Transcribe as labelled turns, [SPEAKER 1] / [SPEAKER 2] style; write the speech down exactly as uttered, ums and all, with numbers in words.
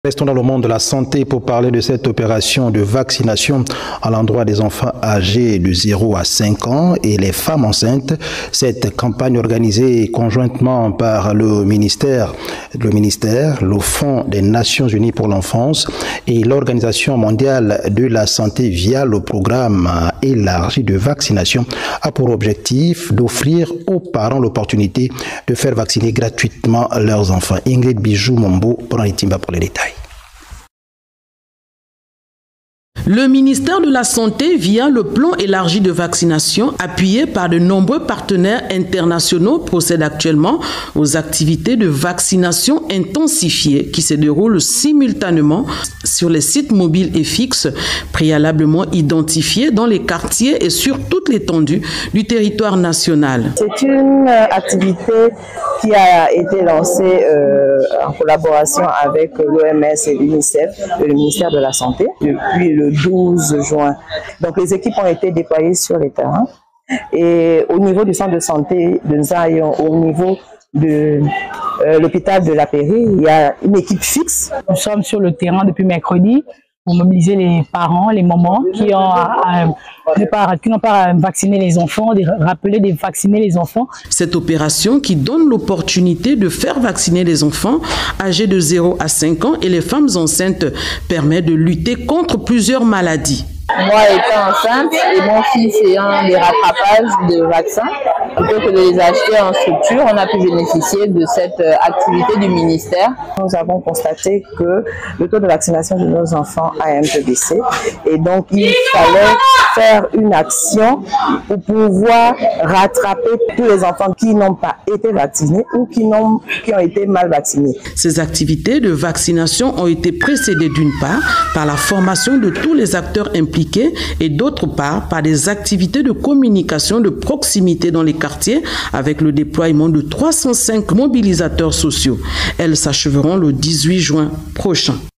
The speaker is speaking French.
[SPEAKER 1] Restons dans le monde de la santé pour parler de cette opération de vaccination à l'endroit des enfants âgés de zéro à cinq ans et les femmes enceintes. Cette campagne organisée conjointement par le ministère, le ministère, le Fonds des Nations Unies pour l'enfance et l'Organisation mondiale de la santé via le programme élargi de vaccination a pour objectif d'offrir aux parents l'opportunité de faire vacciner gratuitement leurs enfants. Ingrid Bijou-Mombo prend les timba pour les détails.
[SPEAKER 2] Le ministère de la Santé, via le plan élargi de vaccination, appuyé par de nombreux partenaires internationaux, procède actuellement aux activités de vaccination intensifiée qui se déroulent simultanément sur les sites mobiles et fixes préalablement identifiés dans les quartiers et sur toute l'étendue du territoire national.
[SPEAKER 3] C'est une activité qui a été lancée euh, en collaboration avec l'O M S et l'UNICEF, le ministère de la Santé, depuis le douze juin. Donc les équipes ont été déployées sur les terrains et au niveau du centre de santé de Nzayon, au niveau de euh, l'hôpital de la Pairie, il y a une équipe fixe.
[SPEAKER 4] Nous sommes sur le terrain depuis mercredi pour mobiliser les parents, les mamans qui ont à, à, qui n'ont pas vacciné les enfants, de rappeler de vacciner les enfants.
[SPEAKER 2] Cette opération qui donne l'opportunité de faire vacciner les enfants âgés de zéro à cinq ans et les femmes enceintes permet de lutter contre plusieurs maladies.
[SPEAKER 3] Moi étant enceinte et mon fils ayant des rattrapages de vaccins, plutôt que de les acheter en structure, on a pu bénéficier de cette activité du ministère. Nous avons constaté que le taux de vaccination de nos enfants a un peu baissé et donc il fallait faire une action pour pouvoir rattraper tous les enfants qui n'ont pas été vaccinés ou qui, n'ont, qui ont été mal vaccinés.
[SPEAKER 2] Ces activités de vaccination ont été précédées d'une part par la formation de tous les acteurs impliqués et d'autre part par des activités de communication de proximité dans les quartiers avec le déploiement de trois cent cinq mobilisateurs sociaux. Elles s'acheveront le dix-huit juin prochain.